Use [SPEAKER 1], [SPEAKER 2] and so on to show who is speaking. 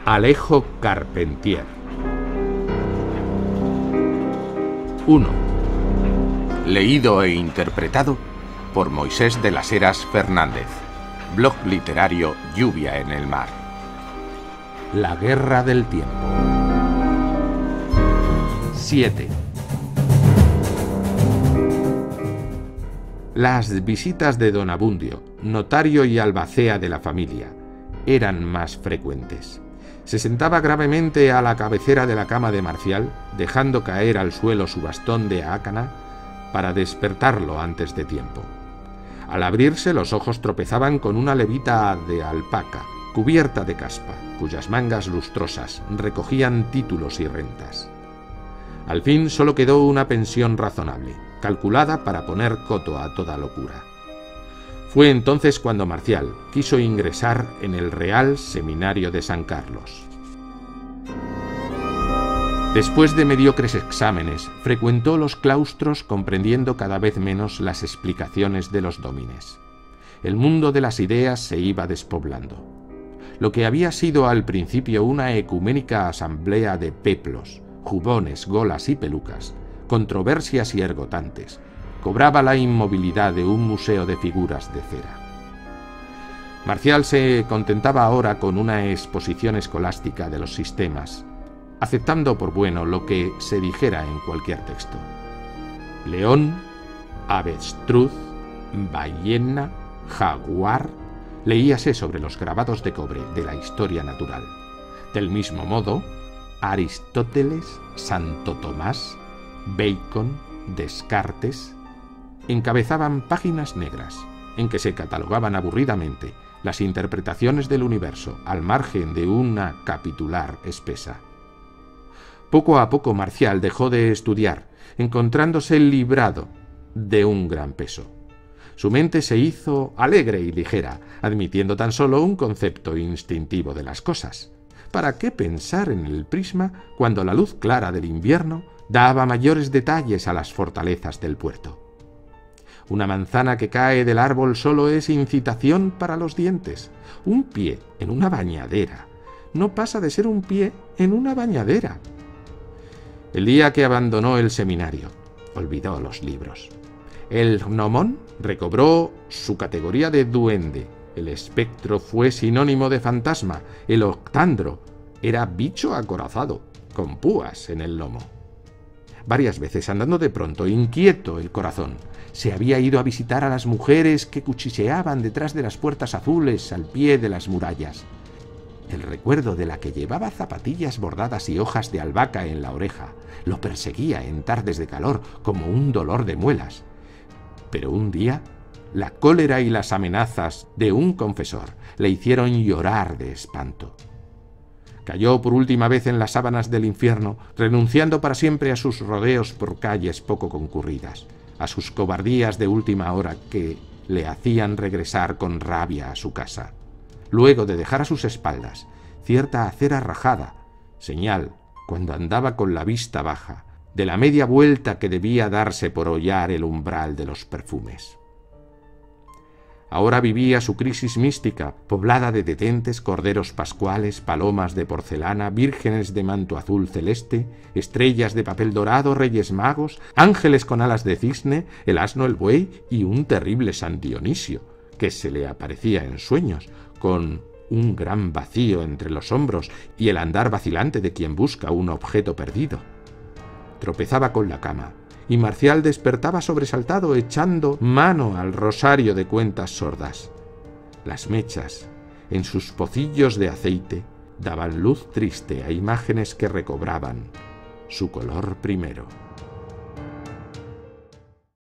[SPEAKER 1] Alejo Carpentier. 1. Leído e interpretado por Moisés de las Heras Fernández. Blog literario Lluvia en el Mar. La Guerra del Tiempo. 7. Las visitas de don Abundio, notario y albacea de la familia, eran más frecuentes. Se sentaba gravemente a la cabecera de la cama de Marcial, dejando caer al suelo su bastón de ácana para despertarlo antes de tiempo. Al abrirse, los ojos tropezaban con una levita de alpaca, cubierta de caspa, cuyas mangas lustrosas recogían títulos y rentas. Al fin solo quedó una pensión razonable, calculada para poner coto a toda locura. Fue entonces cuando Marcial quiso ingresar en el Real Seminario de San Carlos. Después de mediocres exámenes, frecuentó los claustros comprendiendo cada vez menos las explicaciones de los dómines. El mundo de las ideas se iba despoblando. Lo que había sido al principio una ecuménica asamblea de peplos, jubones, golas y pelucas, controversias y ergotantes, cobraba la inmovilidad de un museo de figuras de cera. Marcial se contentaba ahora con una exposición escolástica de los sistemas, aceptando por bueno lo que se dijera en cualquier texto. León, avestruz, ballena, jaguar, leíase sobre los grabados de cobre de la historia natural. Del mismo modo, Aristóteles, Santo Tomás, Bacon, Descartes encabezaban páginas negras en que se catalogaban aburridamente las interpretaciones del universo al margen de una capitular espesa. Poco a poco Marcial dejó de estudiar, encontrándose librado de un gran peso. Su mente se hizo alegre y ligera, admitiendo tan solo un concepto instintivo de las cosas. ¿Para qué pensar en el prisma cuando la luz clara del invierno daba mayores detalles a las fortalezas del puerto? Una manzana que cae del árbol solo es incitación para los dientes. Un pie en una bañadera no pasa de ser un pie en una bañadera. El día que abandonó el seminario, olvidó los libros. El gnomón recobró su categoría de duende. El espectro fue sinónimo de fantasma. El octandro era bicho acorazado, con púas en el lomo. Varias veces, andando de pronto, inquieto el corazón, se había ido a visitar a las mujeres que cuchicheaban detrás de las puertas azules al pie de las murallas. El recuerdo de la que llevaba zapatillas bordadas y hojas de albahaca en la oreja lo perseguía en tardes de calor como un dolor de muelas. Pero un día, la cólera y las amenazas de un confesor le hicieron llorar de espanto. Cayó por última vez en las sábanas del infierno, renunciando para siempre a sus rodeos por calles poco concurridas, a sus cobardías de última hora que le hacían regresar con rabia a su casa, luego de dejar a sus espaldas cierta acera rajada, señal, cuando andaba con la vista baja, de la media vuelta que debía darse por hollar el umbral de los perfumes. Ahora vivía su crisis mística, poblada de detentes, corderos pascuales, palomas de porcelana, vírgenes de manto azul celeste, estrellas de papel dorado, reyes magos, ángeles con alas de cisne, el asno, el buey y un terrible San Dionisio, que se le aparecía en sueños, con un gran vacío entre los hombros y el andar vacilante de quien busca un objeto perdido. Tropezaba con la cama, y Marcial despertaba sobresaltado echando mano al rosario de cuentas sordas. Las mechas, en sus pocillos de aceite, daban luz triste a imágenes que recobraban su color primero.